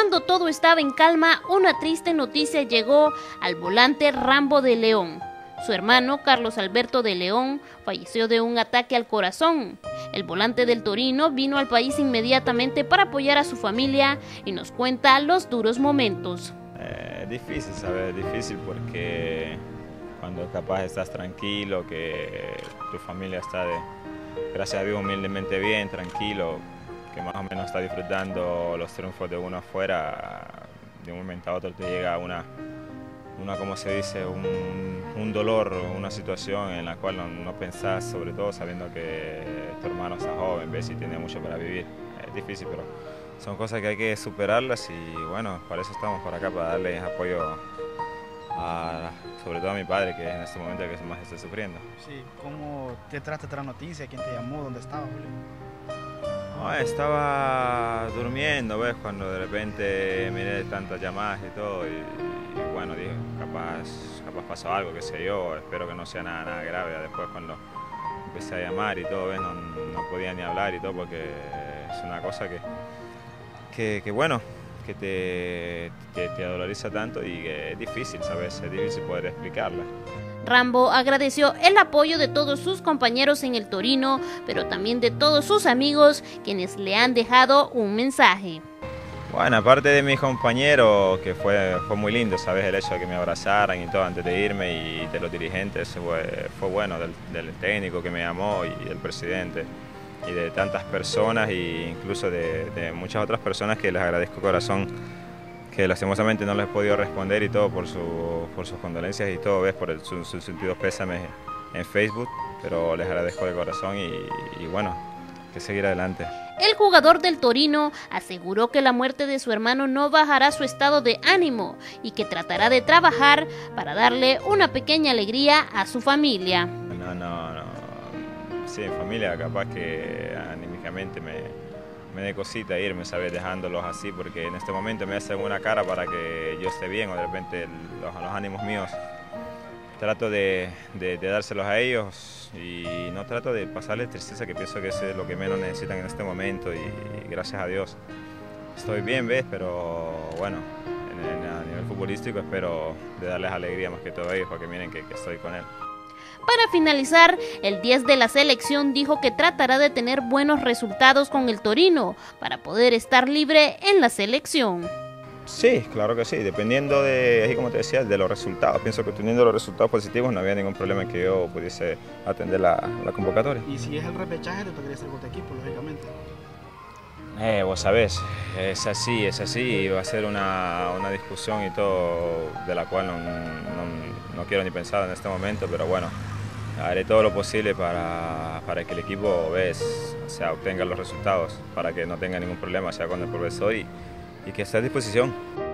Cuando todo estaba en calma, una triste noticia llegó al volante Rambo de León. Su hermano, Carlos Alberto de León, falleció de un ataque al corazón. El volante del Torino vino al país inmediatamente para apoyar a su familia y nos cuenta los duros momentos. Difícil, ¿sabes? Difícil porque cuando capaz estás tranquilo, que tu familia está, gracias a Dios, humildemente bien, tranquilo, que más o menos está disfrutando los triunfos de uno afuera, de un momento a otro te llega como se dice, un dolor, una situación en la cual no pensás, sobre todo sabiendo que tu hermano está joven, ves y tiene mucho para vivir. Es difícil, pero son cosas que hay que superarlas y bueno, para eso estamos por acá, para darle apoyo sobre todo a mi padre, que es en este momento el que más está sufriendo. Sí, ¿cómo te trataste la noticia? ¿Quién te llamó? ¿Dónde estabas, Julio? No, estaba durmiendo, ¿ves? Cuando de repente miré tantas llamadas y todo y bueno, dije, capaz pasó algo, qué sé yo, espero que no sea nada grave. Después cuando empecé a llamar y todo, ¿ves? No podía ni hablar y todo porque es una cosa que bueno, que te adoloriza tanto y que es difícil, ¿sabes? Es difícil poder explicarla. Rambo agradeció el apoyo de todos sus compañeros en el Torino, pero también de todos sus amigos, quienes le han dejado un mensaje. Bueno, aparte de mis compañeros, que fue muy lindo, ¿sabes? El hecho de que me abrazaran y todo antes de irme y de los dirigentes, fue bueno, del técnico que me llamó y del presidente y de tantas personas e incluso de muchas otras personas que les agradezco de corazón, que lastimosamente no les he podido responder y todo por sus condolencias y todo, ¿ves? Por sus sentidos pésames en Facebook, pero les agradezco de corazón y bueno, que seguir adelante. El jugador del Torino aseguró que la muerte de su hermano no bajará su estado de ánimo y que tratará de trabajar para darle una pequeña alegría a su familia. No. Sí, en familia capaz que anímicamente me dé cosita irme, ¿sabes? Dejándolos así, porque en este momento me hacen una cara para que yo esté bien o de repente los ánimos míos trato de dárselos a ellos y no trato de pasarles tristeza, que pienso que eso es lo que menos necesitan en este momento y gracias a Dios estoy bien, ¿ves? Pero bueno, a nivel futbolístico espero de darles alegría más que todo a ellos para que miren que estoy con él. Para finalizar, el 10 de la selección dijo que tratará de tener buenos resultados con el Torino para poder estar libre en la selección. Sí, claro que sí, dependiendo de, así como te decía, de los resultados. Pienso que teniendo los resultados positivos no había ningún problema en que yo pudiese atender la convocatoria. Y si es el repechaje, te tocaría estar con tu equipo, lógicamente. Vos sabés, es así, va a ser una discusión y todo de la cual no quiero ni pensar en este momento, pero bueno, haré todo lo posible para que el equipo, obtenga los resultados, para que no tenga ningún problema, sea con el profesor y que esté a disposición.